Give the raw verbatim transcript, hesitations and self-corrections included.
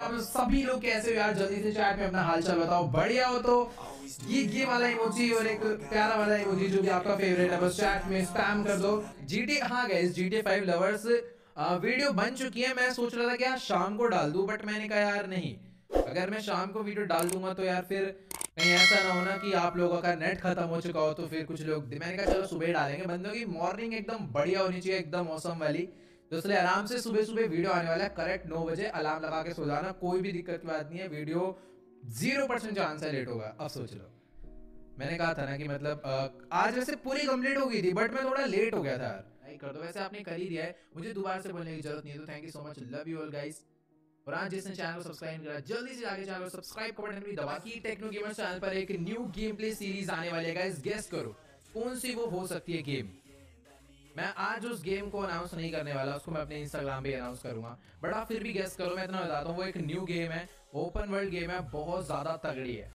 हम सभी लोग कैसे हो यार? जल्दी से चैट में अपना हालचाल बताओ, बढ़िया हो तो ये ये वाला इमोजी और एक प्यारा वाला इमोजी जो कि आपका फेवरेट है बस चैट में स्पैम कर दो। जीटी हाँ guys, GT five lovers video बन चुकी है। मैं सोच रहा था कि यार शाम को डाल दूं, बट मैंने कहा यार नहीं, अगर मैं शाम को वीडियो डाल दूंगा तो यार फिर कहीं ऐसा ना होना कि आप लोगों का नेट खत्म हो चुका हो तो फिर कुछ लोग, मैंने कहा चलो सुबह डालेंगे। बंदों की मॉर्निंग एकदम बढ़िया होनी चाहिए, एकदम मौसम वाली, तो इसलिए आराम से सुबह सुबह वीडियो आने वाला है। करेक्ट नौ बजे अलार्म लगा के सो जाना, कोई भी दिक्कत की बात नहीं है। वीडियो जीरो परसेंट चांस है लेट होगा। अब सोच लो, मैंने कहा था ना कि मतलब आ, आज वैसे पूरी कंप्लीट हो गई थी बट मैं थोड़ा लेट हो गया था यार। लाइक कर दो, वैसे आपने कर ही दिया है, मुझे दोबारा से बोलने की जरूरत नहीं है। तो thank you so much, love you all guys. और आज जिसने चैनल को सब्सक्राइब करा जल्दी से जाके चैनल को सब्सक्राइब का बटन भी दबा की टेक्नो गेमर चैनल पर एक न्यू गेम प्ले सीरीज आने वाली है गाइस। गेस करो कौन सी वो हो सकती है गेम। मैं आज उस गेम को अनाउंस नहीं करने वाला, उसको मैं अपने इंस्टाग्राम पे अनाउंस करूंगा, बट आप फिर भी गेस करो। मैं इतना बताता हूँ, वो एक न्यू गेम है, ओपन वर्ल्ड गेम है, बहुत ज्यादा तगड़ी है।